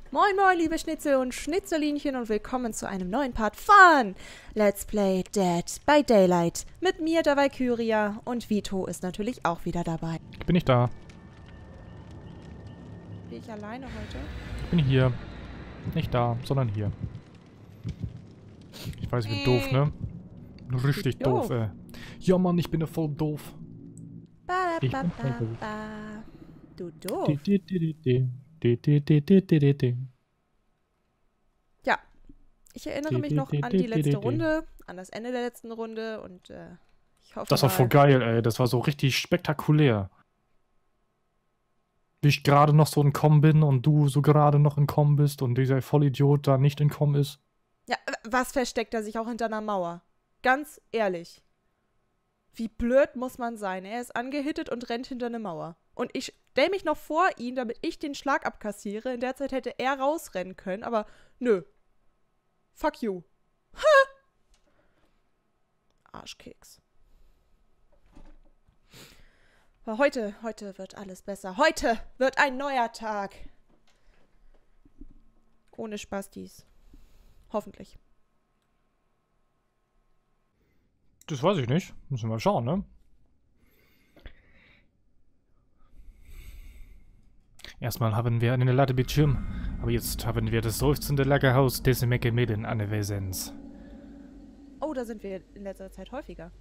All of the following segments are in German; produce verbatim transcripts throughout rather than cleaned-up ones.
Moin moin liebe Schnitzel und Schnitzelinchen und willkommen zu einem neuen Part von Let's Play Dead by Daylight. Mit mir, der Valkyria, und Vito ist natürlich auch wieder dabei. Ich bin nicht da. Bin ich alleine heute? Ich bin hier. Nicht da, sondern hier. Ich weiß, ich bin doof, ne? Richtig doof, ey. Ja, Mann, ich bin ja voll doof. Ba, Ich ba, bin ba, voll doof. ba. Du doof. Di, di, di, di, di. Di, di, di, di, di, di, di. Ja, ich erinnere Di, mich di, noch di, an di, die di, letzte di. Runde, an das Ende der letzten Runde und äh, ich hoffe Das war mal, voll geil, ey. Das war so richtig spektakulär. Wie ich gerade noch so entkommen bin und du so gerade noch entkommen bist und dieser Vollidiot da nicht entkommen ist. Ja, was versteckt er sich auch hinter einer Mauer? Ganz ehrlich. Wie blöd muss man sein? Er ist angehittet und rennt hinter eine Mauer. Und ich stelle mich noch vor ihn, damit ich den Schlag abkassiere. In der Zeit hätte er rausrennen können, aber nö. Fuck you. Ha! Arschkeks. Aber heute, heute wird alles besser. Heute wird ein neuer Tag. Ohne Spastis. Hoffentlich. Das weiß ich nicht. Müssen wir mal schauen, ne? Erstmal haben wir einen Ladebildschirm, aber jetzt haben wir das seufzende Lagerhaus des Meckemeden anwesend. Oh, da sind wir in letzter Zeit häufiger.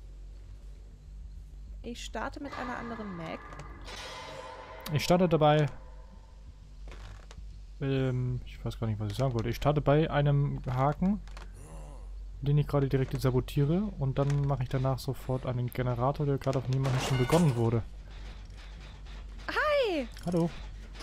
Ich starte mit einer anderen Mac. Ich starte dabei... Ähm, ich weiß gar nicht, was ich sagen wollte. Ich starte bei einem Haken, den ich gerade direkt sabotiere, und dann mache ich danach sofort einen Generator, der gerade auf niemanden schon begonnen wurde. Hi! Hallo.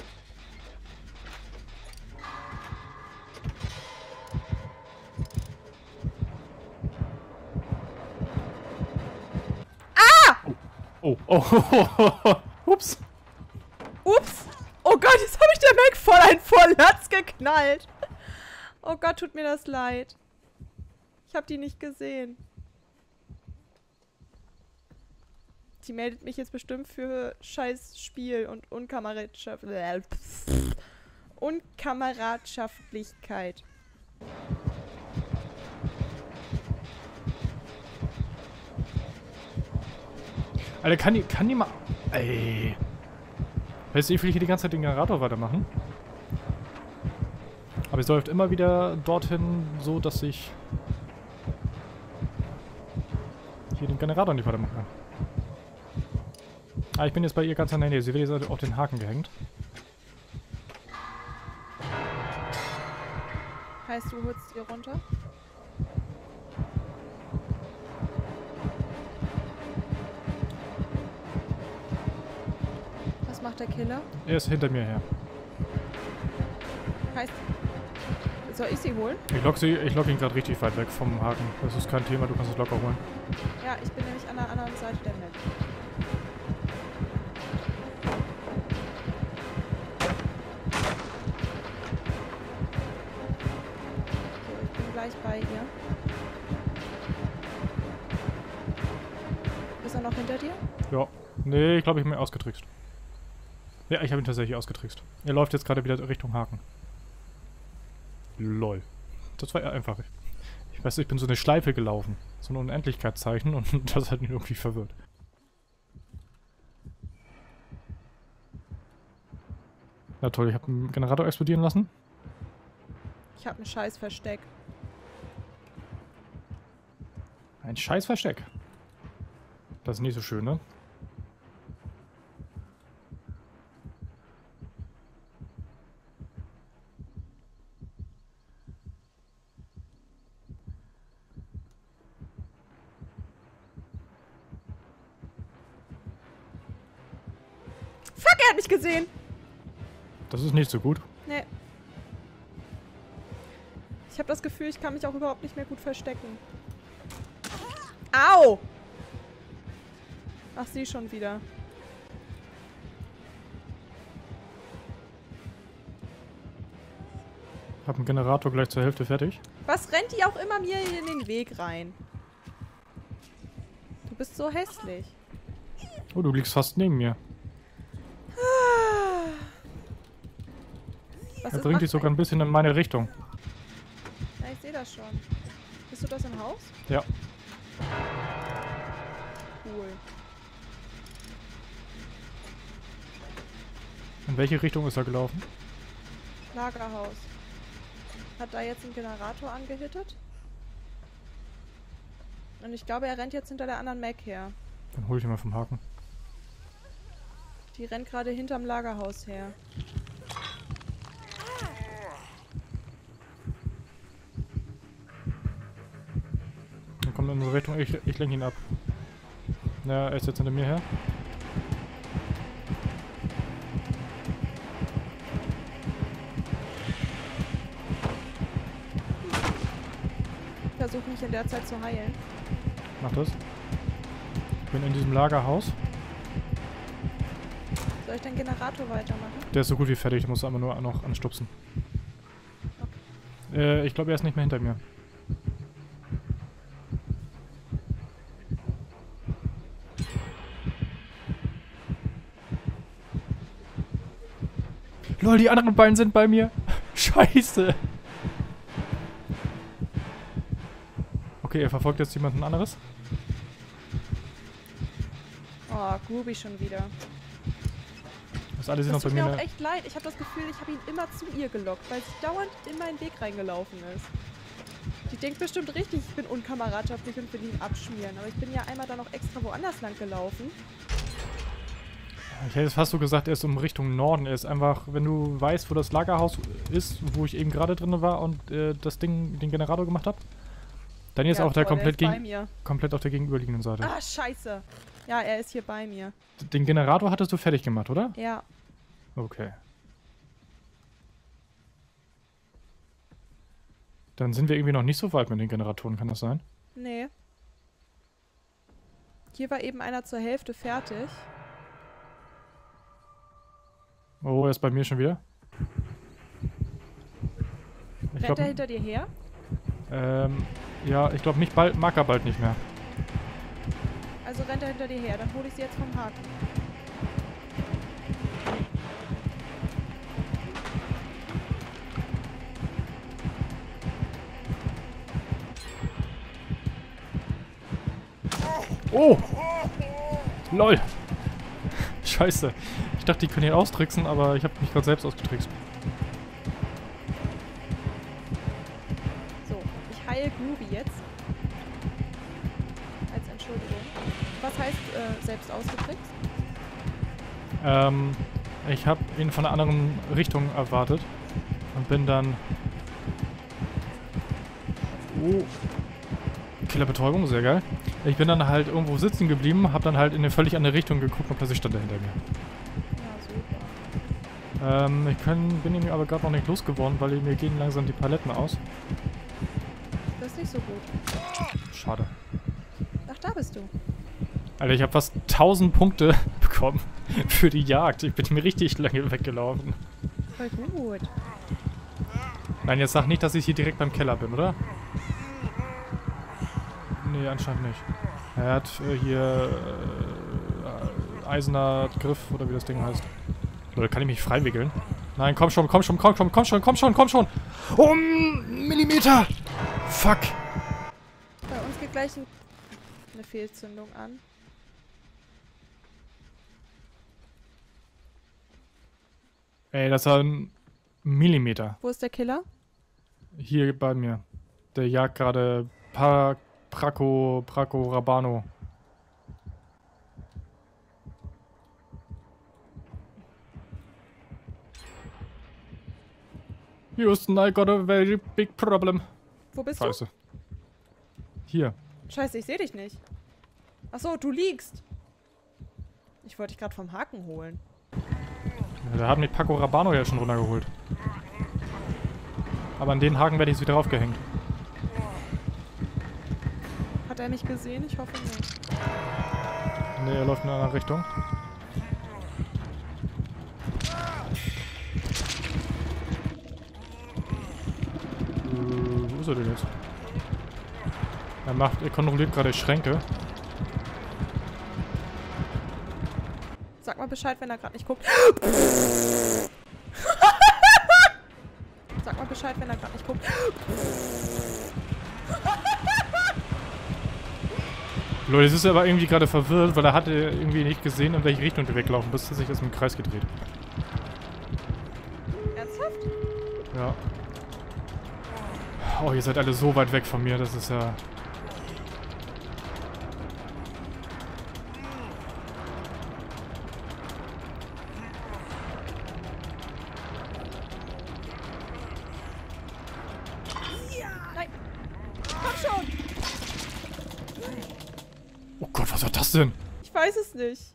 Oh, oh, oh, ups. Ups! Oh Gott, jetzt habe ich der Mac voll ein Vorlatz geknallt. Oh Gott, tut mir das leid. Ich habe die nicht gesehen. Die meldet mich jetzt bestimmt für scheiß Spiel und Unkameradschaft Unkameradschaftlichkeit. Alter, kann die, kann die mal... Ey. Weißt du, ich will hier die ganze Zeit den Generator weitermachen. Aber es läuft immer wieder dorthin, so dass ich hier den Generator nicht weitermachen kann. Ah, ich bin jetzt bei ihr ganz an der Nähe. Sie wird jetzt auf den Haken gehängt. Heißt, du holst ihr runter? Was macht der Killer? Er ist hinter mir her. Heißt, soll ich sie holen? Ich lock, sie, ich lock ihn gerade richtig weit weg vom Haken. Das ist kein Thema, du kannst es locker holen. Ja, ich bin nämlich an der anderen Seite der Map. So, ich bin gleich bei ihr. Ist er noch hinter dir? Ja. Nee, ich glaube, ich habe ihn ausgetrickst. Ja, ich habe ihn tatsächlich ausgetrickst. Er läuft jetzt gerade wieder Richtung Haken. Lol. Das war ja einfach. Ich weiß, ich bin so eine Schleife gelaufen. So ein Unendlichkeitszeichen und das hat ihn irgendwie verwirrt. Na toll, ich habe einen Generator explodieren lassen. Ich habe ein scheiß Versteck. Ein scheiß Versteck. Das ist nicht so schön, ne? Fuck, er hat mich gesehen! Das ist nicht so gut. Nee. Ich habe das Gefühl, ich kann mich auch überhaupt nicht mehr gut verstecken. Au! Ach, sie schon wieder. Ich habe einen Generator gleich zur Hälfte fertig. Was rennt die auch immer mir in den Weg rein? Du bist so hässlich. Oh, du liegst fast neben mir. Was Er ist, bringt macht dich sogar ein eigentlich? bisschen in meine Richtung. Ja, ich sehe das schon. Bist du das im Haus? Ja. Cool. In welche Richtung ist er gelaufen? Lagerhaus. Hat da jetzt einen Generator angehittet? Und ich glaube, er rennt jetzt hinter der anderen Mac her. Dann hol ich ihn mal vom Haken. Die rennt gerade hinterm Lagerhaus her. Dann kommt in unsere Richtung. Ich, ich lenke ihn ab. Ja, er ist jetzt hinter mir her. Ich versuche mich in der Zeit zu heilen. Mach das. Ich bin in diesem Lagerhaus. Soll ich den Generator weitermachen? Der ist so gut wie fertig. Ich muss einfach nur noch anstupsen. Okay. Äh, ich glaube, er ist nicht mehr hinter mir. Lol, die anderen beiden sind bei mir. Scheiße. Okay, er verfolgt jetzt jemanden anderes. Oh, Groovy schon wieder. Das alle sind Das noch bei tut mir. mir in auch der- echt leid. Ich habe das Gefühl, ich habe ihn immer zu ihr gelockt, weil sie dauernd in meinen Weg reingelaufen ist. Die denkt bestimmt richtig, ich bin unkameradschaftlich und will ihn abschmieren. Aber ich bin ja einmal dann noch extra woanders lang gelaufen. Ich hätte jetzt fast so gesagt, er ist um Richtung Norden. Er ist einfach, wenn du weißt, wo das Lagerhaus ist, wo ich eben gerade drin war und äh, das Ding, den Generator gemacht habe, dann jetzt Ja, auch der toll, komplett, der ist bei gegen, mir. komplett auf der gegenüberliegenden Seite. Ah, scheiße. Ja, er ist hier bei mir. Den Generator hattest du fertig gemacht, oder? Ja. Okay. Dann sind wir irgendwie noch nicht so weit mit den Generatoren, kann das sein? Nee. Hier war eben einer zur Hälfte fertig. Oh, er ist bei mir schon wieder. Ich Rennt glaub, er hinter dir her? ähm, ja, ich glaube, mich bald, mag er bald nicht mehr. Also rennt er hinter dir her. Dann hole ich sie jetzt vom Haken. Oh! LOL! Scheiße. Ich dachte, die können ihn austricksen, aber ich habe mich gerade selbst ausgetrickst. So, ich heile Groovy jetzt. Als Entschuldigung. Was heißt äh, selbst ausgetrickst? Ähm, ich habe ihn von einer anderen Richtung erwartet und bin dann... Oh. Killerbetäubung, sehr geil. Ich bin dann halt irgendwo sitzen geblieben, habe dann halt in eine völlig andere Richtung geguckt und plötzlich stand er hinter mir. Ja, super. Ähm, ich können, bin ihn aber gerade noch nicht losgeworden, weil mir gehen langsam die Paletten aus. Das ist nicht so gut. Schade. Ach, da bist du. Alter, ich habe fast tausend Punkte bekommen für die Jagd. Ich bin mir richtig lange weggelaufen. Voll gut. Nein, jetzt sag nicht, dass ich hier direkt beim Keller bin, oder? Nee, anscheinend nicht. Er hat äh, hier äh, eiserner Griff, oder wie das Ding heißt. Oder kann ich mich freiwickeln? Nein, komm schon, komm schon, komm schon, komm schon, komm schon, komm schon! Um Millimeter! Fuck! Bei uns geht gleich ein, eine Fehlzündung an. Ey, das war ein Millimeter. Wo ist der Killer? Hier bei mir. Der jagt gerade pa Praco, Praco Rabano. Houston, I got a very big problem. Wo bist Scheiße. Hier. du? Scheiße, ich sehe dich nicht. Achso, du liegst. Ich wollte dich gerade vom Haken holen. Ja, da hat mich Paco Rabano ja schon runtergeholt. Aber an den Haken werde ich jetzt wieder aufgehängt. Hat er mich gesehen? Ich hoffe nicht. Ne, er läuft in eine andere Richtung. Äh, wo ist er denn jetzt? Er macht, er kontrolliert gerade Schränke. Sag mal Bescheid, wenn er gerade nicht guckt. Leute, es ist aber irgendwie gerade verwirrt, weil er hatte irgendwie nicht gesehen, in welche Richtung du weglaufen bist, dass sich das im Kreis gedreht. Ernsthaft? Ja. Oh, ihr seid alle so weit weg von mir, das ist ja... Nein! Komm schon! Oh Gott, was war das denn? Ich weiß es nicht.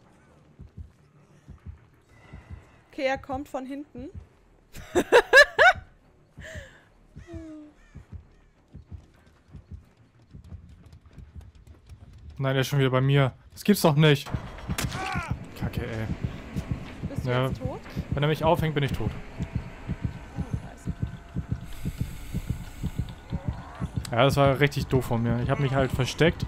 Okay, er kommt von hinten. Nein, er ist schon wieder bei mir. Das gibt's doch nicht. Kacke, ey. Bist du Ja. jetzt tot? Wenn er mich aufhängt, bin ich tot. Oh, scheiße. Ja, das war richtig doof von mir. Ich habe mich halt versteckt.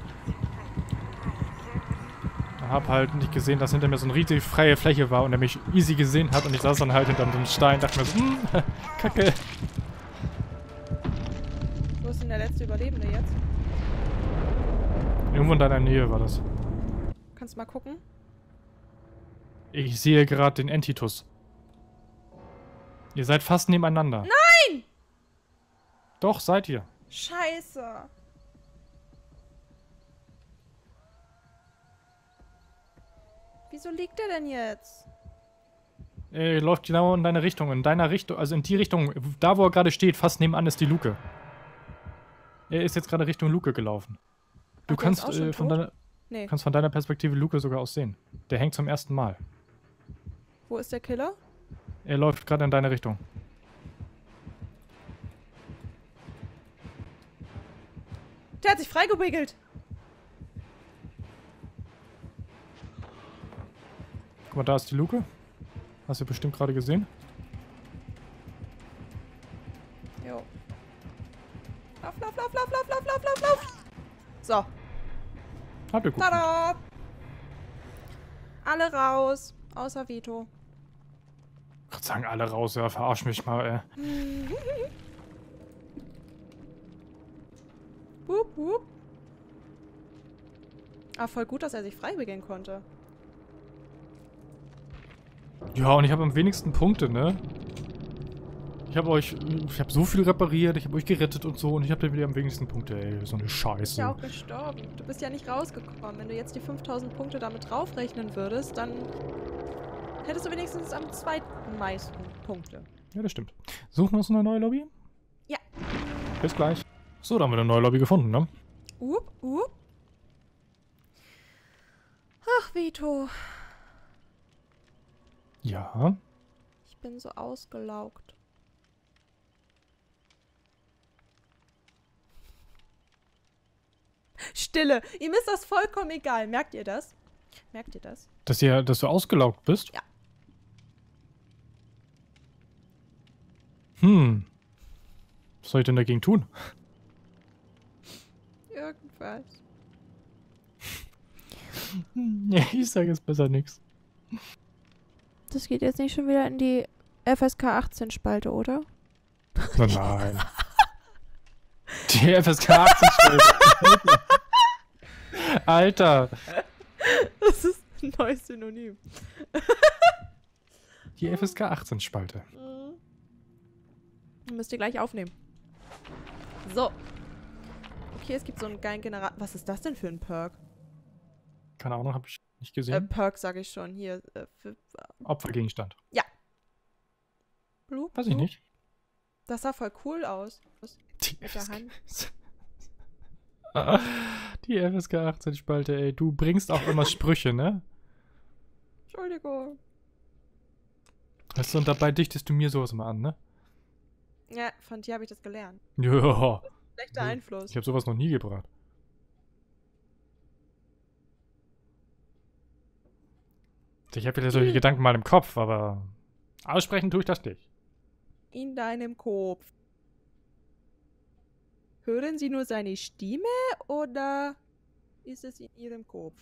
Hab halt nicht gesehen, dass hinter mir so eine riesige freie Fläche war und er mich easy gesehen hat und ich saß dann halt hinter so einem Stein, dachte mir so, hm, Kacke. Wo ist denn der letzte Überlebende jetzt? Irgendwo in deiner Nähe war das. Kannst du mal gucken? Ich sehe gerade den Entitus. Ihr seid fast nebeneinander. Nein! Doch, seid ihr. Scheiße. Wieso liegt der denn jetzt? Er läuft genau in deine Richtung. In deiner Richtung, also in die Richtung, da wo er gerade steht, fast nebenan ist die Luke. Er ist jetzt gerade Richtung Luke gelaufen. Du Ach, der ist kannst, auch schon äh, von tot? deiner, Nee. kannst von deiner Perspektive Luke sogar aus sehen. Der hängt zum ersten Mal. Wo ist der Killer? Er läuft gerade in deine Richtung. Der hat sich freigewickelt. Guck mal, da ist die Luke. Hast du bestimmt gerade gesehen. Jo. Lauf, lauf, lauf, lauf, lauf, lauf, lauf, lauf, lauf. So. Habt ihr gut. Tada! Alle raus. Außer Vito. Ich kann sagen, alle raus, ja, verarsch mich mal, ey. Wup, wup. Ah, voll gut, dass er sich frei begehen konnte. Ja, und ich habe am wenigsten Punkte, ne? Ich habe euch, ich habe so viel repariert, ich habe euch gerettet und so und ich habe dann wieder am wenigsten Punkte, ey. So eine Du bist Scheiße. ja auch gestorben. Du bist ja nicht rausgekommen. Wenn du jetzt die fünftausend Punkte damit draufrechnen würdest, dann hättest du wenigstens am zweiten meisten Punkte. Ja, das stimmt. Suchen wir uns eine neue Lobby? Ja. Bis gleich. So, da haben wir eine neue Lobby gefunden, ne? Up, up. Ach, Vito. Ja. Ich bin so ausgelaugt. Stille. Ihm ist das vollkommen egal. Merkt ihr das? Merkt ihr das? Dass, ihr, dass du ausgelaugt bist? Ja. Hm. Was soll ich denn dagegen tun? Irgendwas. Ja, ich sage jetzt besser nichts. Das geht jetzt nicht schon wieder in die F S K achtzehn Spalte, oder? Oh nein. Die F S K achtzehn Spalte. Alter. Das ist ein neues Synonym. Die F S K achtzehn Spalte. Mhm. Müsst ihr gleich aufnehmen. So. Okay, es gibt so einen geilen Generator. Was ist das denn für ein Perk? Keine Ahnung, habe ich nicht Äh, gesehen. Perk sag ich schon. Hier. Äh, für, Opfergegenstand. Blub, Weiß ich blub. nicht. Das sah voll cool aus. Die Mit der F S K Hand. Die F S K achtzehn Spalte, ey. Du bringst auch immer Sprüche, ne? Entschuldigung. Weißt du, und dabei dichtest du mir sowas immer an, ne? Ja, von dir habe ich das gelernt. Ja. Schlechter Einfluss. Ich habe sowas noch nie gebracht. Ich habe wieder solche Gedanken mal im Kopf, aber aussprechen tue ich das nicht. In deinem Kopf. Hören Sie nur seine Stimme oder ist es in Ihrem Kopf?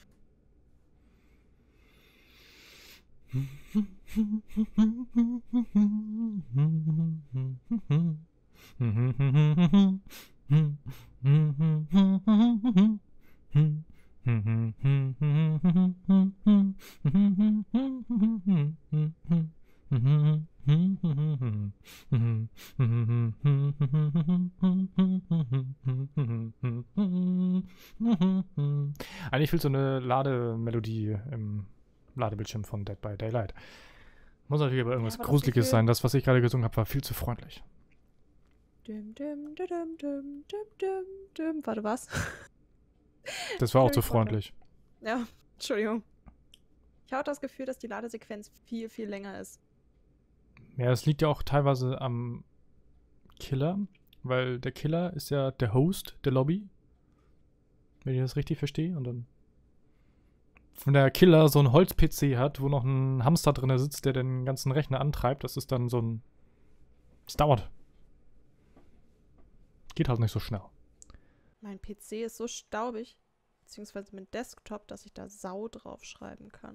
Eigentlich fehlt so eine Lademelodie im Ladebildschirm von Dead by Daylight. Muss natürlich aber irgendwas aber das Gruseliges Gefühl- sein. Das, was ich gerade gesungen habe, war viel zu freundlich. Düm, düm, düm, düm, düm, düm, düm, düm. Warte, was? Das war auch Harry zu Potter. freundlich. Ja, Entschuldigung. Ich habe das Gefühl, dass die Ladesequenz viel, viel länger ist. Ja, es liegt ja auch teilweise am Killer, weil der Killer ist ja der Host der Lobby. Wenn ich das richtig verstehe. Und dann wenn der Killer so einen Holz-P C hat, wo noch ein Hamster drin sitzt, der den ganzen Rechner antreibt, das ist dann so ein... Es dauert. Geht halt nicht so schnell. Mein P C ist so staubig, beziehungsweise mit Desktop, dass ich da Sau draufschreiben kann.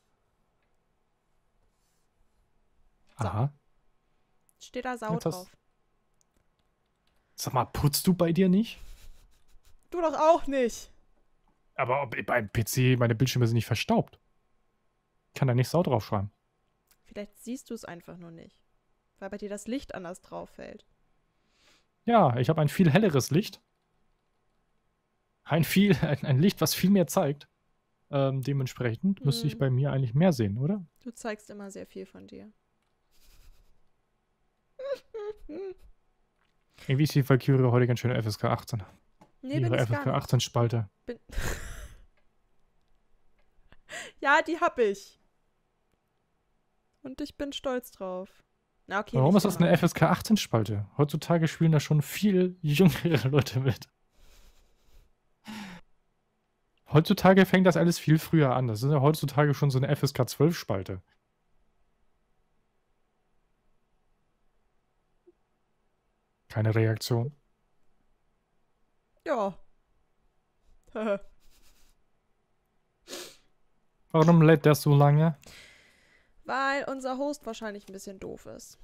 So. Aha. Steht da Sau Jetzt hast- drauf. Sag mal, putzt du bei dir nicht? Du doch auch nicht. Aber ob- beim P C, meine Bildschirme sind nicht verstaubt. Kann da nicht Sau draufschreiben. Vielleicht siehst du es einfach nur nicht. Weil bei dir das Licht anders drauf fällt. Ja, ich habe ein viel helleres Licht. Ein viel, ein, ein Licht, was viel mehr zeigt. Ähm, dementsprechend müsste ich Mhm. bei mir eigentlich mehr sehen, oder? Du zeigst immer sehr viel von dir. Irgendwie ist die Valkyrie heute ganz schön F S K achtzehn. Nee, bin Ihre ich F S gar K nicht. achtzehn Spalte. Bin ja, die hab ich. Und ich bin stolz drauf. Na, okay. Warum nicht ist das immer. eine F S K achtzehn Spalte? Heutzutage spielen da schon viel jüngere Leute mit. Heutzutage fängt das alles viel früher an. Das ist ja heutzutage schon so eine F S K zwölf Spalte. Keine Reaktion. Ja. Warum lädt der so lange? Weil unser Host wahrscheinlich ein bisschen doof ist.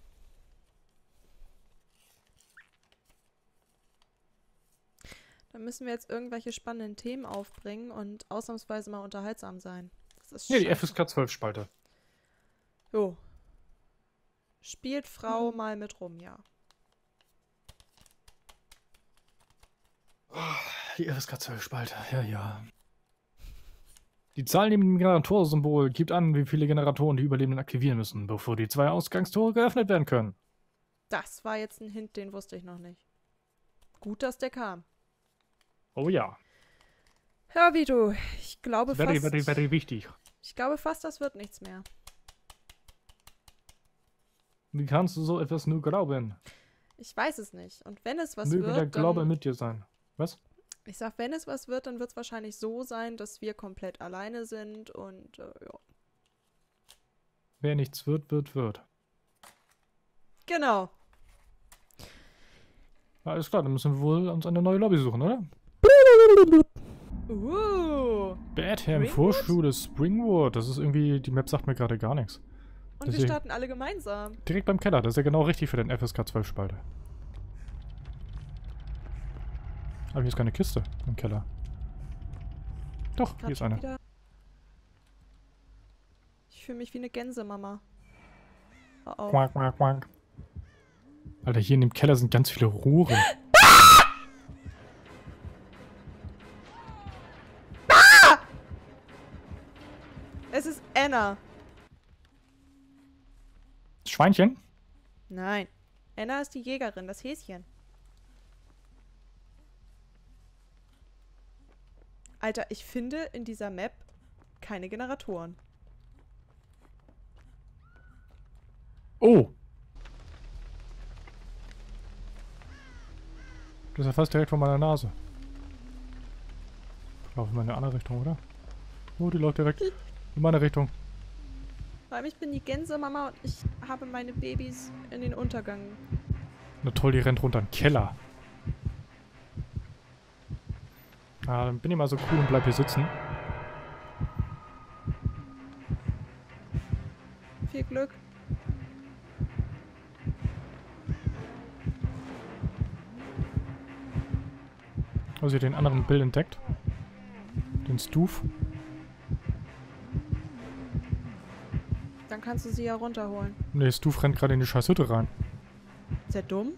Dann müssen wir jetzt irgendwelche spannenden Themen aufbringen und ausnahmsweise mal unterhaltsam sein. Das ist Ja, die scheiße. F S K zwölf Spalte. Jo. Spielt Frau mal mit rum, ja. Die F S K zwölf Spalte, ja, ja. Die Zahl neben dem Generatorsymbol gibt an, wie viele Generatoren die Überlebenden aktivieren müssen, bevor die zwei Ausgangstore geöffnet werden können. Das war jetzt ein Hint, den wusste ich noch nicht. Gut, dass der kam. Oh ja. Ja, Vito, ich glaube Very, fast... very, very wichtig. Ich glaube fast, das wird nichts mehr. Wie kannst du so etwas nur glauben? Ich weiß es nicht. Und wenn es was Möge wird, der Glaube dann, mit dir sein. Was? ich sag, wenn es was wird, dann wird es wahrscheinlich so sein, dass wir komplett alleine sind und äh, ja. Wer nichts wird, wird, wird. Genau. Alles klar, dann müssen wir wohl uns eine neue Lobby suchen, oder? Uh. Badham, Springwood? Vorschule, Springwood. Das ist irgendwie, die Map sagt mir gerade gar nichts. Und Das wir ist- starten alle gemeinsam. Direkt beim Keller, das ist ja genau richtig für den F S K zwölf Spalte. Aber hier ist keine Kiste im Keller. Doch, Grad hier ist schon eine. wieder- Ich fühle mich wie eine Gänsemama. Oh oh. Quack, quack, quack. Alter, hier in dem Keller sind ganz viele Rohre. Es ist Anna. Schweinchen? Nein. Anna ist die Jägerin, das Häschen. Alter, ich finde in dieser Map keine Generatoren. Oh! Das ist ja fast direkt vor meiner Nase. Laufen wir in eine andere Richtung, oder? Oh, die läuft direkt in meine Richtung. Vor allem, ich bin die Gänsemama und ich habe meine Babys in den Untergang. Na toll, die rennt runter in den Keller. Ah, dann bin ich mal so cool und bleib hier sitzen. Viel Glück. Also den anderen Bill entdeckt. Den Stoof. Danke. dann kannst du sie ja runterholen. Nee, Stu rennt gerade in die scheiß Hütte rein. Ist der dumm?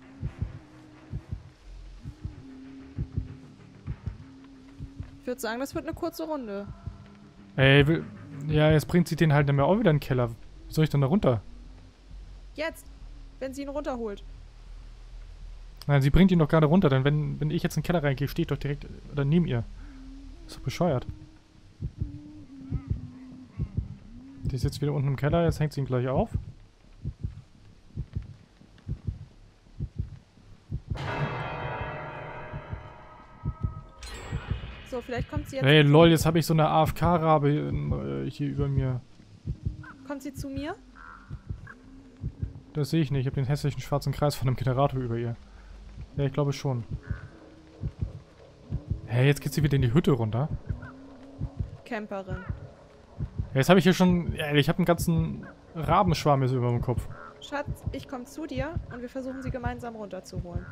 Ich würde sagen, das wird eine kurze Runde. Ey, will, ja, jetzt bringt sie den halt nicht mehr auch wieder in den Keller. Wie soll ich denn da runter? Jetzt, wenn sie ihn runterholt. Nein, sie bringt ihn doch gerade runter, denn wenn, wenn ich jetzt in den Keller reingehe, stehe ich doch direkt oder neben ihr. Ist doch bescheuert. Die ist jetzt wieder unten im Keller, jetzt hängt sie ihn gleich auf. So, vielleicht kommt sie jetzt... Hey, lol, jetzt habe ich so eine A F K-Rabe äh, hier über mir. Kommt sie zu mir? Das sehe ich nicht, ich habe den hässlichen schwarzen Kreis von einem Generator über ihr. Ja, ich glaube schon. Hey, jetzt geht sie wieder in die Hütte runter. Camperin. Ja, jetzt habe ich hier schon... Ja, ich habe einen ganzen Rabenschwarm jetzt über dem Kopf. Schatz, ich komme zu dir und wir versuchen sie gemeinsam runterzuholen.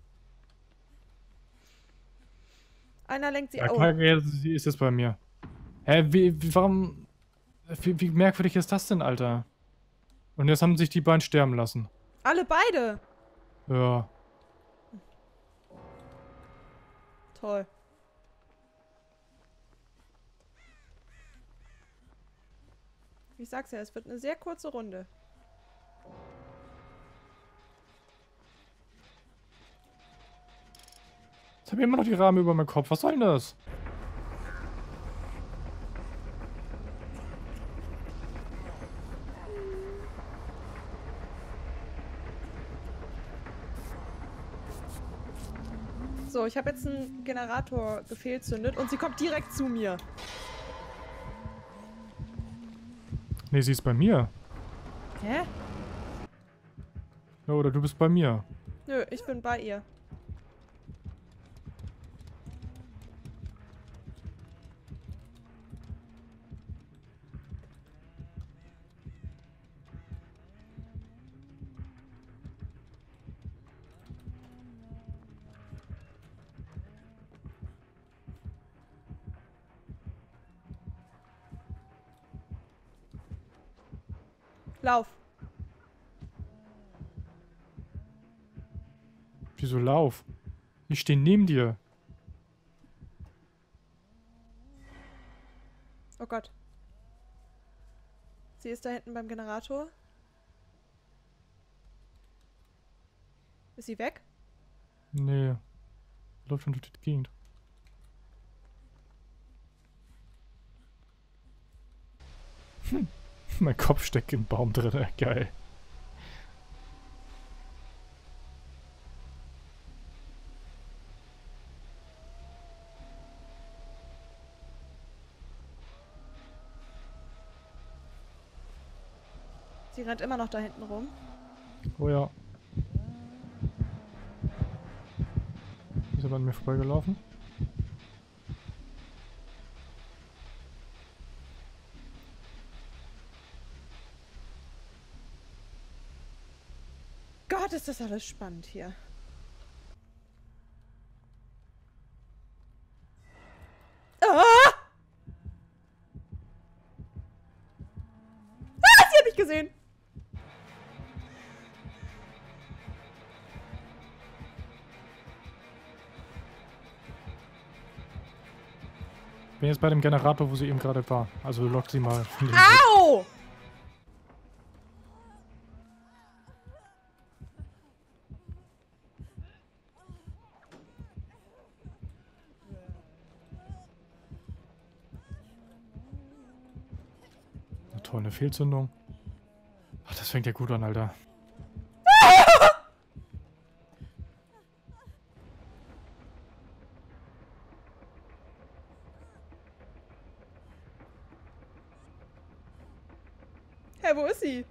Einer lenkt sie Ja, auf. klar, ja, sie ist jetzt bei mir. Hä, wie, wie warum... Wie, wie merkwürdig ist das denn, Alter? Und jetzt haben sich die beiden sterben lassen. Alle beide! Ja. Toll. Ich sag's ja, es wird eine sehr kurze Runde. Jetzt habe ich immer noch die Rahmen über meinem Kopf. Was soll denn das? So, ich habe jetzt einen Generator gefehlzündet und sie kommt direkt zu mir. Nee, sie ist bei mir. Hä? Ja, oder du bist bei mir. Nö, ich bin bei ihr. Lauf. Wieso lauf? Ich stehe neben dir. Oh Gott. Sie ist da hinten beim Generator. Ist sie weg? Nee. Läuft schon durch die Gegend. Hm. Mein Kopf steckt im Baum drin. Geil. Sie rennt immer noch da hinten rum. Oh ja. Ist aber an mir vorbeigelaufen. Gott, ist das alles spannend hier. Ah! Ah, sie hat mich gesehen. Bin jetzt bei dem Generator, wo sie eben gerade war. Also lock sie mal. Au! Na toll, eine Fehlzündung. Ach, das fängt ja gut an, Alter. Hä, wo ist sie?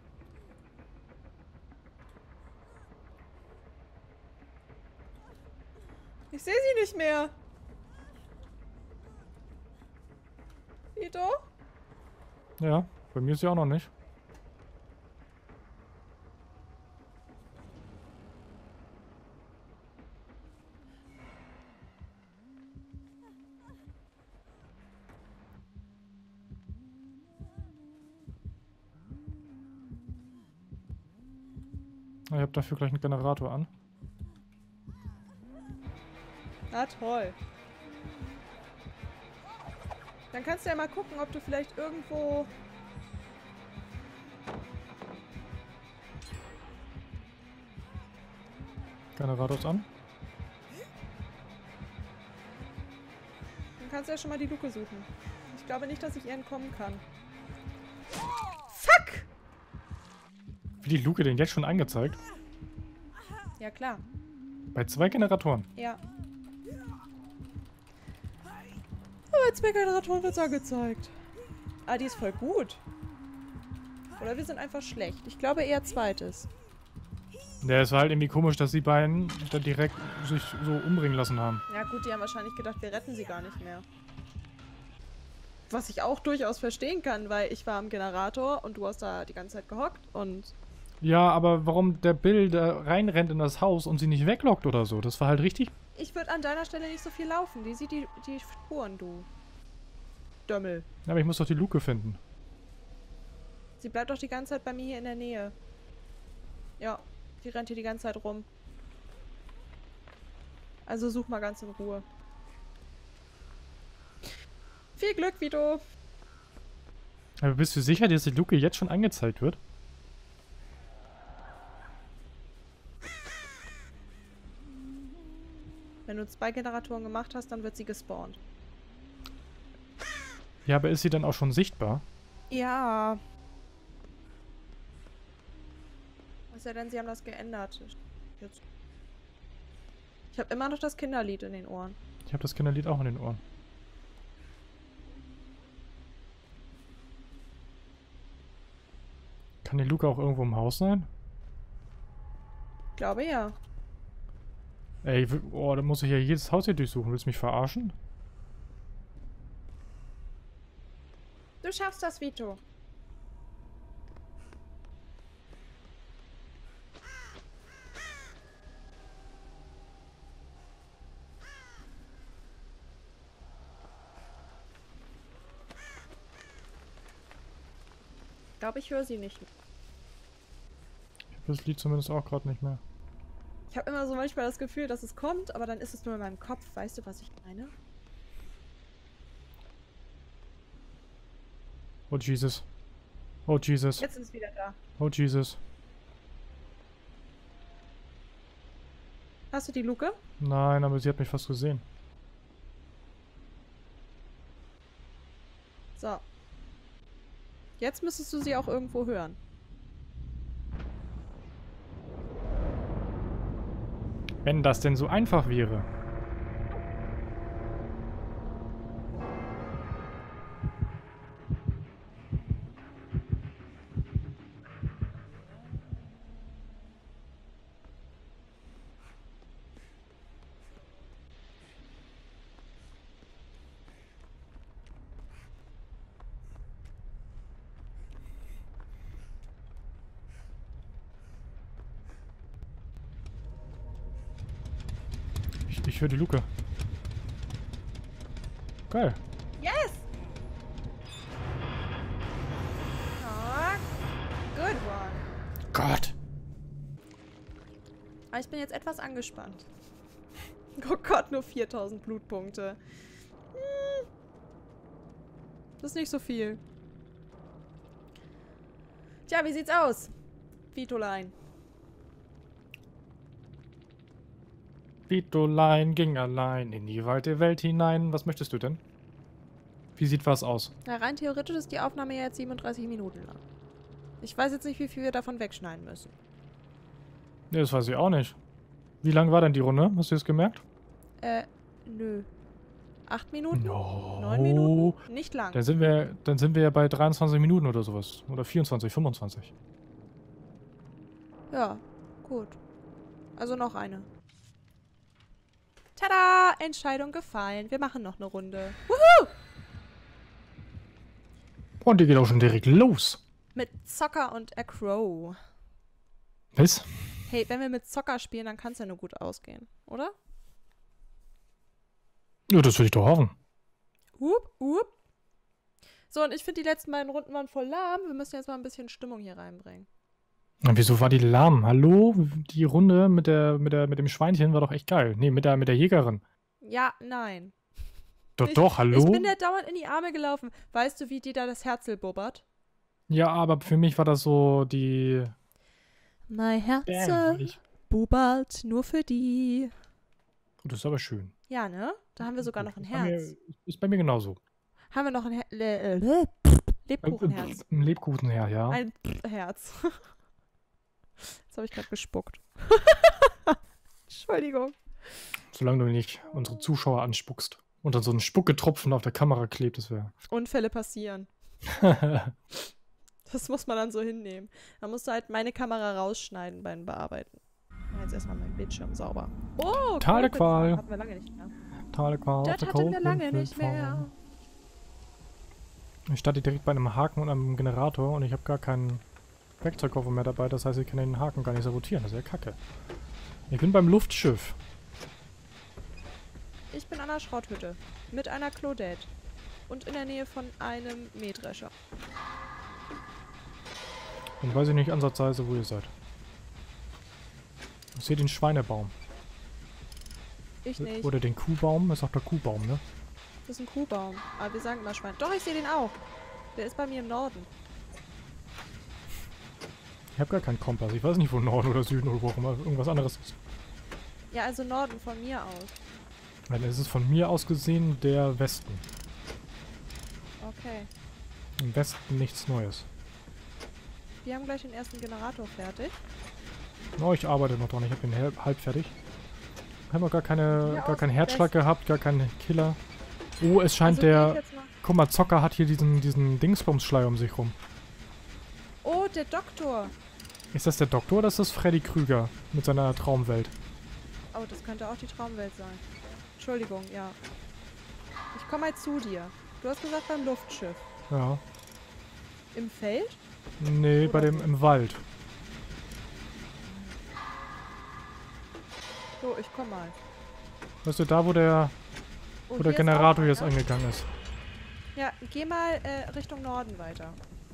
Ich sehe sie nicht mehr. Ito? Ja, bei mir ist sie auch noch nicht. Ich habe dafür gleich einen Generator an. Na toll. Dann kannst du ja mal gucken, ob du vielleicht irgendwo... Generator ist an. Dann kannst du ja schon mal die Luke suchen. Ich glaube nicht, dass ich ihr entkommen kann. Fuck! Wie die Luke denn jetzt schon angezeigt? Ja, klar. Bei zwei Generatoren. Ja. Aber zwei Generatoren wird es angezeigt. Ah, die ist voll gut. Oder wir sind einfach schlecht. Ich glaube eher zweites. Ja, es war halt irgendwie komisch, dass die beiden da direkt sich so umbringen lassen haben. Ja gut, die haben wahrscheinlich gedacht, wir retten sie gar nicht mehr. Was ich auch durchaus verstehen kann, weil ich war am Generator und du hast da die ganze Zeit gehockt und... Ja, aber warum der Bill da reinrennt in das Haus und sie nicht weglockt oder so? Das war halt richtig... Ich würde an deiner Stelle nicht so viel laufen. Die sieht die, die Spuren, du. Dömmel. Ja, aber ich muss doch die Luke finden. Sie bleibt doch die ganze Zeit bei mir hier in der Nähe. Ja, die rennt hier die ganze Zeit rum. Also such mal ganz in Ruhe. Viel Glück, Vito. Aber bist du sicher, dass die Luke jetzt schon angezeigt wird? Wenn du zwei Generatoren gemacht hast, dann wird sie gespawnt. Ja, aber ist sie dann auch schon sichtbar? Ja. Was ja denn, sie haben das geändert. Jetzt. Ich habe immer noch das Kinderlied in den Ohren. Ich habe das Kinderlied auch in den Ohren. Kann die Luke auch irgendwo im Haus sein? Ich glaube ja. Ey, oh, da muss ich ja jedes Haus hier durchsuchen. Willst du mich verarschen? Du schaffst das, Vito. Ich glaube, ich höre sie nicht. Ich habe das Lied zumindest auch gerade nicht mehr. Ich habe immer so manchmal das Gefühl, dass es kommt, aber dann ist es nur in meinem Kopf. Weißt du, was ich meine? Oh Jesus. Oh Jesus. Jetzt ist es wieder da. Oh Jesus. Hast du die Luke? Nein, aber sie hat mich fast gesehen. So. Jetzt müsstest du sie auch irgendwo hören. Wenn das denn so einfach wäre. Ich, ich höre die Luke. Geil. Yes! Oh, good one. Gott. Aber ich bin jetzt etwas angespannt. Oh Gott, nur viertausend Blutpunkte. Hm. Das ist nicht so viel. Tja, wie sieht's aus? Vitolein. Vitolein ging allein in die weite Welt hinein. Was möchtest du denn? Wie sieht was aus? Na, rein theoretisch ist die Aufnahme ja jetzt siebenunddreißig Minuten lang. Ich weiß jetzt nicht, wie viel wir davon wegschneiden müssen. Nee, das weiß ich auch nicht. Wie lang war denn die Runde? Hast du das gemerkt? Äh, nö. Acht Minuten? No. Neun Minuten? Nicht lang. Dann sind wir, dann sind wir ja bei dreiundzwanzig Minuten oder sowas. Oder vierundzwanzig, fünfundzwanzig. Ja, gut. Also noch eine. Tada! Entscheidung gefallen. Wir machen noch eine Runde. Wuhu! Und die geht auch schon direkt los. Mit Zocker und A Crow. Was? Hey, wenn wir mit Zocker spielen, dann kann es ja nur gut ausgehen, oder? Ja, das würde ich doch hoffen. Up, up. So, und ich finde, die letzten beiden Runden waren voll lahm. Wir müssen jetzt mal ein bisschen Stimmung hier reinbringen. Und wieso war die lahm? Hallo? Die Runde mit der, mit der, mit dem Schweinchen war doch echt geil. Nee, mit der, mit der Jägerin. Ja, nein. Doch, Ich, doch, hallo? Ich bin der dauernd in die Arme gelaufen. Weißt du, wie dir da das Herzl bubbert? Ja, aber für mich war das so die... Mein Bam, Herzl ich, bubbert nur für die. oh, das ist aber schön. Ja, ne? Da haben wir sogar noch ein Ist bei mir- Herz. Ist bei mir genauso. Haben wir noch ein Her Le äh, Le Lebkuchenherz. Ein Lebkuchenherz, ja. Ein Herz. Jetzt habe ich gerade gespuckt. Entschuldigung. Solange du nicht unsere Zuschauer anspuckst und dann so ein Spucketropfen auf der Kamera klebt, das wäre... Unfälle passieren. Das muss man dann so hinnehmen. Da musst du halt meine Kamera rausschneiden beim Bearbeiten. Jetzt erstmal mein Bildschirm sauber. Oh, Talequal. Hatten wir lange nicht mehr. Talequal. Das hatten wir lange nicht mehr. Ich starte direkt bei einem Haken und einem Generator und ich habe gar keinen Werkzeugkoffer mehr dabei. Das heißt, ich kann den Haken gar nicht sabotieren. Das ist ja kacke. Ich bin beim Luftschiff. Ich bin an der Schrotthütte. Mit einer Claudette. Und in der Nähe von einem Mähdrescher. Und weiß ich nicht ansatzweise, wo ihr seid. Ich sehe den Schweinebaum. Ich nicht. Oder den Kuhbaum. Das ist auch der Kuhbaum, ne? Das ist ein Kuhbaum. Aber wir sagen immer Schwein. Doch, ich sehe den auch. Der ist bei mir im Norden. Ich habe gar keinen Kompass. Ich weiß nicht, wo Norden oder Süden oder wo auch immer irgendwas anderes ist. Ja, also Norden von mir aus. Dann ist es von mir aus gesehen der Westen. Okay. Im Westen nichts Neues. Wir haben gleich den ersten Generator fertig. Oh, ich arbeite noch dran. Ich habe den halb, halb fertig. Ich habe noch gar, keine, Ja, gar aus keinen dem Herzschlag Westen. gehabt, gar keinen Killer. Oh, es scheint Also gehe ich der... jetzt mal- Guck mal, Zocker hat hier diesen, diesen Dingsbums-Schleier um sich rum. Oh, der Doktor. Ist das der Doktor oder ist das Freddy Krüger mit seiner Traumwelt? Oh, das könnte auch die Traumwelt sein. Entschuldigung, ja. Ich komme mal zu dir. Du hast gesagt beim Luftschiff. Ja. Im Feld? Nee, bei Oder dem wo? im Wald. So, ich komm mal. Weißt du, da wo der, Oh, wo der hier ist Generator auch jetzt einer. angegangen ist. Ja, geh mal äh, Richtung Norden weiter.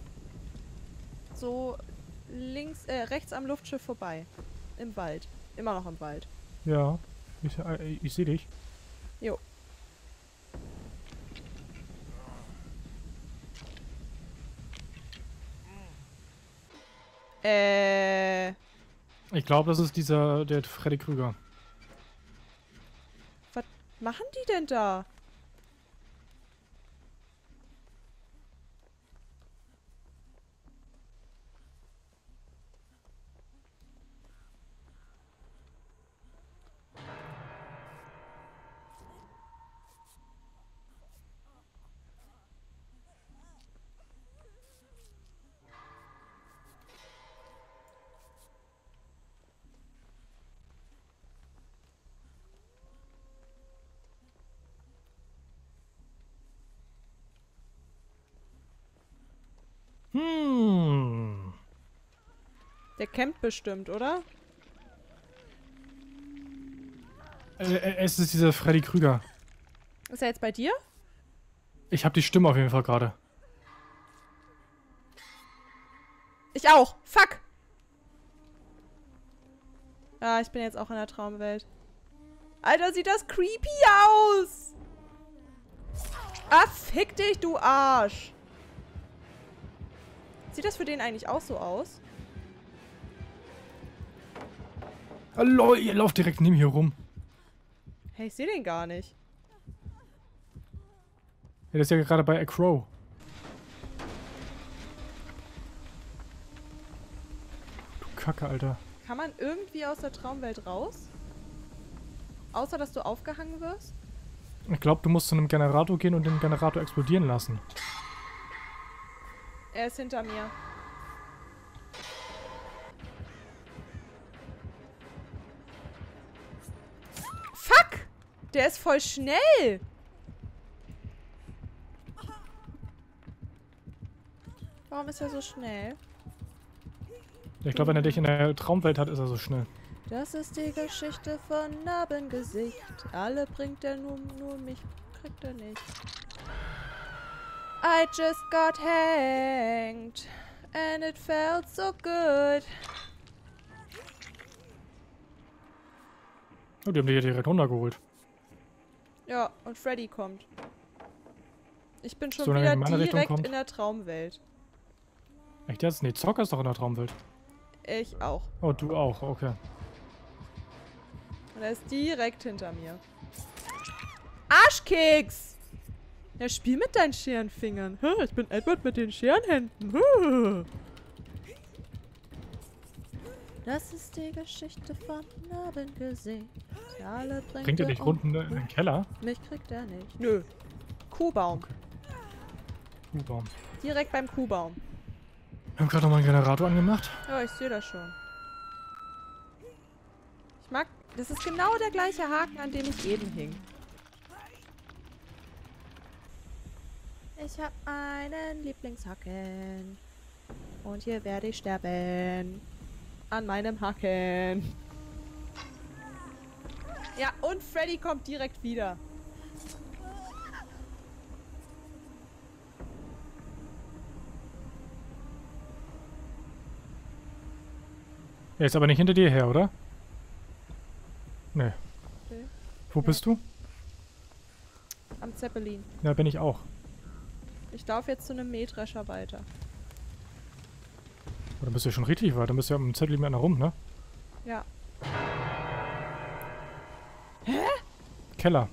So links, äh, rechts am Luftschiff vorbei. Im Wald. Immer noch im Wald. Ja, ich, äh, ich sehe dich. Jo. Äh, Ich glaube, das ist dieser, der Freddy Krüger. was machen die denn da? Hm. Der campt bestimmt, oder? Äh, äh, es ist dieser Freddy Krüger. Ist er jetzt bei dir? Ich habe die Stimme auf jeden Fall gerade. Ich auch. Fuck. Ah, ich bin jetzt auch in der Traumwelt. Alter, sieht das creepy aus. Ah, fick dich, du Arsch. Sieht das für den eigentlich auch so aus? Hallo, ihr lauft direkt neben hier rum. Hey, ich sehe den gar nicht. Ja, das ist ja gerade bei A Crow. Du Kacke, Alter. Kann man irgendwie aus der Traumwelt raus? Außer, dass du aufgehangen wirst? Ich glaube, du musst zu einem Generator gehen und den Generator explodieren lassen. Er ist hinter mir. Fuck! Der ist voll schnell! Warum ist er so schnell? Ich glaube, wenn er dich in der Traumwelt hat, ist er so schnell. Das ist die Geschichte von Narbengesicht. Alle bringt er nur, nur mich kriegt er nicht. I just got hanged and it felt so good. Oh, die haben die hier direkt runtergeholt. Ja, und Freddy kommt. Ich bin schon Solange wieder in meine Richtung direkt kommt. in der Traumwelt. Echt jetzt? Nee, Zocker ist doch in der Traumwelt. Ich auch. Oh, du auch, okay. Und er ist direkt hinter mir. Arschkeks! Ja, spiel mit deinen Scherenfingern. Ich bin Edward mit den Scherenhänden. Das ist die Geschichte von Narbengesicht. Alle Bringt er dich unten in den Keller? Mich kriegt er nicht. Nö. Kuhbaum. Okay. Kuhbaum. Direkt beim Kuhbaum. Wir haben gerade nochmal einen Generator angemacht. Ja, ich sehe das schon. Ich mag... Das ist genau der gleiche Haken, an dem ich eben hing. Ich habe einen Lieblingshaken. Und hier werde ich sterben. An meinem Haken. Ja, und Freddy kommt direkt wieder. Er ist aber nicht hinter dir her, oder? Nee. Okay. Wo Nee. bist du? Am Zeppelin. Ja, bin ich auch. Ich laufe jetzt zu einem Mähdrescher weiter. Oh, dann bist du ja schon richtig weit. Dann bist du ja am Zettel mit einer rum, ne? Ja. Keller.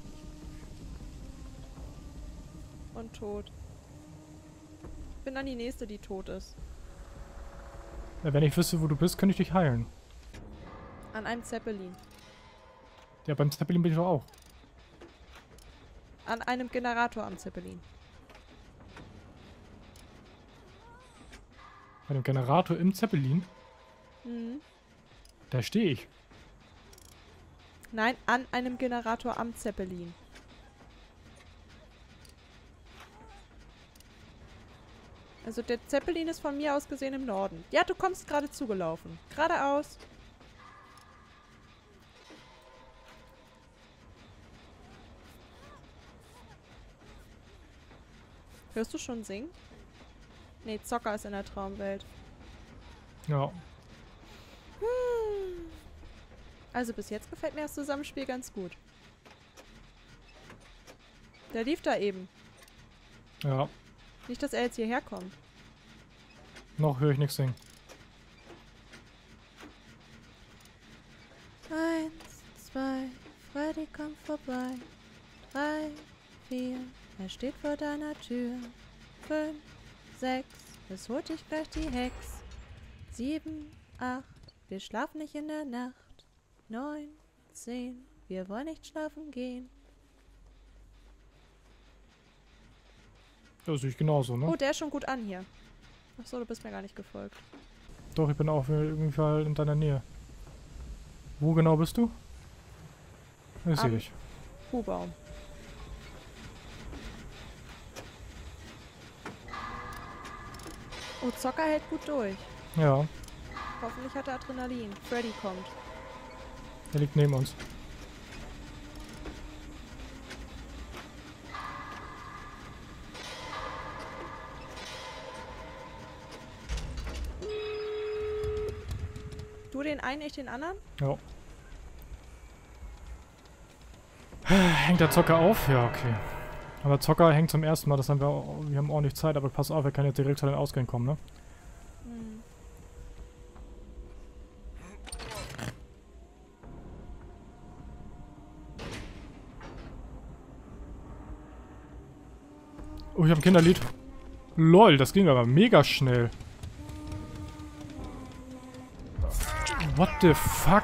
Und tot. Ich bin dann die nächste, die tot ist. Ja, wenn ich wüsste, wo du bist, könnte ich dich heilen. An einem Zeppelin. Ja, beim Zeppelin bin ich doch auch. An einem Generator am Zeppelin. Bei dem Generator im Zeppelin? Mhm. Da stehe ich. Nein, an einem Generator am Zeppelin. Also der Zeppelin ist von mir aus gesehen im Norden. Ja, du kommst gerade zugelaufen. Geradeaus. Hörst du schon singen? Nee, Zocker ist in der Traumwelt. Ja. Also bis jetzt gefällt mir das Zusammenspiel ganz gut. Der lief da eben. Ja. Nicht, dass er jetzt hierher kommt. Noch höre ich nichts singen. Eins, zwei, Freddy kommt vorbei. Drei, vier, er steht vor deiner Tür. Fünf, sechs, es holt dich gleich die Hex. Sieben, acht, wir schlafen nicht in der Nacht. Neun, zehn, wir wollen nicht schlafen gehen. Das sehe ich genauso, ne? Oh, der ist schon gut an hier. Achso, du bist mir gar nicht gefolgt. Doch, ich bin auch irgendwie Fall in deiner Nähe. Wo genau bist du? Ich sehe Am dich. Kuhbaum. Oh, Zocker hält gut durch. Ja, Hoffentlich hat er Adrenalin. Freddy kommt. er liegt neben uns. Du den einen, ich den anderen? Ja. Hängt der Zocker auf? Ja, okay. Aber Zocker hängt zum ersten Mal, das haben wir, auch- wir haben ordentlich Zeit, aber pass auf, er kann jetzt direkt zu den Ausgängen kommen, ne? Hm. Oh, ich habe ein Kinderlied. Lol, das ging aber mega schnell. What the fuck?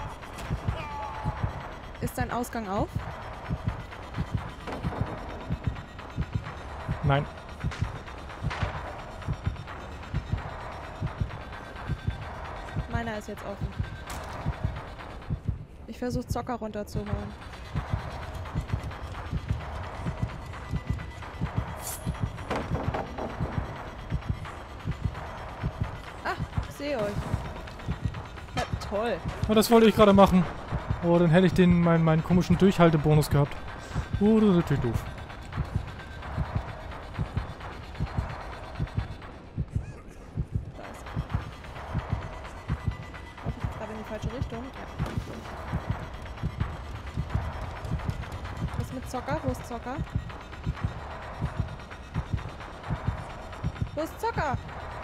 Ist dein Ausgang auf? Nein. Meiner ist jetzt offen. Ich versuche Zocker runterzuholen. Ah, ich sehe euch. Ja, toll. Oh, das wollte ich gerade machen. Oh, dann hätte ich den, meinen, meinen komischen Durchhaltebonus gehabt. Oh, das ist natürlich doof. Da ist er. Laufe ich jetzt gerade in die falsche Richtung? Ja. ist Zocker? Wo ist Zocker? Wo ist Zocker?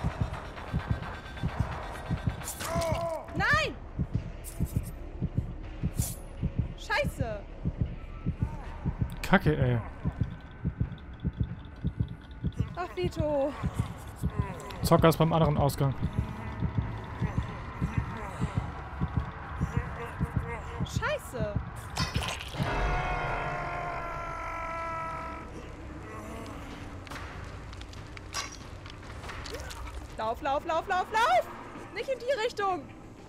Nein! Scheiße! Kacke, ey. Ach, Vito. Zocker ist beim anderen Ausgang. Scheiße! Lauf, lauf, lauf, lauf, lauf! Nicht in die Richtung!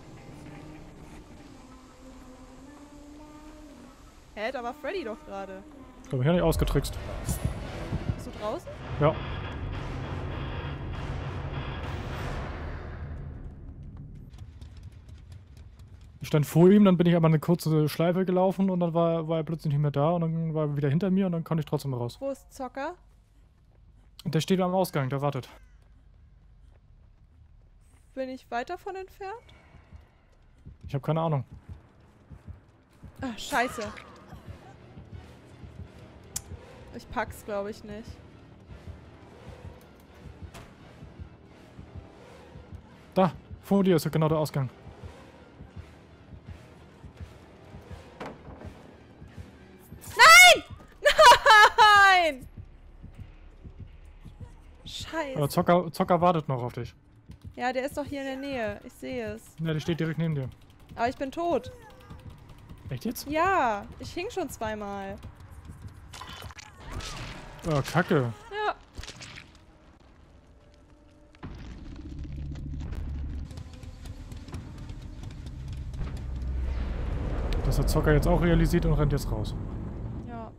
Hä, da war Freddy doch gerade. Ich glaube, ich habe nicht ausgetrickst. Bist du draußen? Ja. Ich stand vor ihm, dann bin ich aber eine kurze Schleife gelaufen und dann war, war er plötzlich nicht mehr da und dann war er wieder hinter mir und dann konnte ich trotzdem raus. Wo ist Zocker? Und der steht am Ausgang, der wartet. Bin ich weit davon entfernt? Ich habe keine Ahnung. Ach, scheiße. Ich pack's, glaube ich, nicht. Da, vor dir ist genau der Ausgang. Nein! Nein! Scheiße. Aber Zocker, Zocker wartet noch auf dich. Ja, der ist doch hier in der Nähe. Ich sehe es. Ja, der steht direkt neben dir. Aber ich bin tot. Echt jetzt? Ja, ich hing schon zweimal. Oh, Kacke. Ja. Das hat Zocker jetzt auch realisiert und rennt jetzt raus. Ja.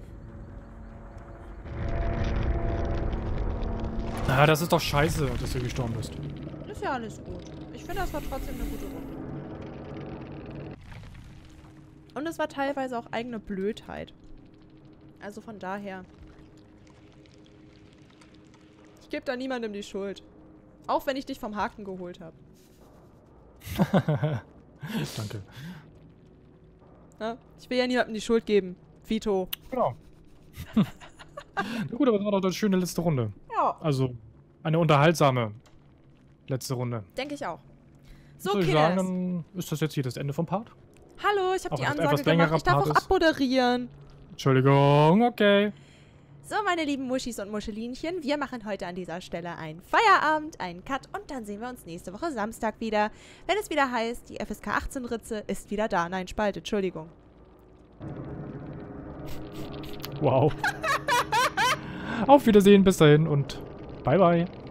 Ah, das ist doch scheiße, dass du gestorben bist. Ist ja alles gut. Ich finde, das war trotzdem eine gute Runde. Und es war teilweise auch eigene Blödheit. Also von daher. Ich gebe da niemandem die Schuld. Auch wenn ich dich vom Haken geholt habe. Danke. Na, ich will ja niemandem die Schuld geben. Vito. Genau. Na gut, aber das war doch eine schöne letzte Runde. Ja. Also, eine unterhaltsame letzte Runde. Denke ich auch. So, Soll ich Kiddes. sagen, dann ist das jetzt hier das Ende vom Part? Hallo, ich habe Auch die ein Ansage etwas längerer gemacht. Ich darf Part auch ist. abmoderieren. Entschuldigung, okay. So, meine lieben Muschis und Muschelinchen, wir machen heute an dieser Stelle einen Feierabend, einen Cut und dann sehen wir uns nächste Woche Samstag wieder, wenn es wieder heißt, die F S K achtzehn Ritze ist wieder da. Nein, Spalte, Entschuldigung. Wow. Auf Wiedersehen, bis dahin und bye bye.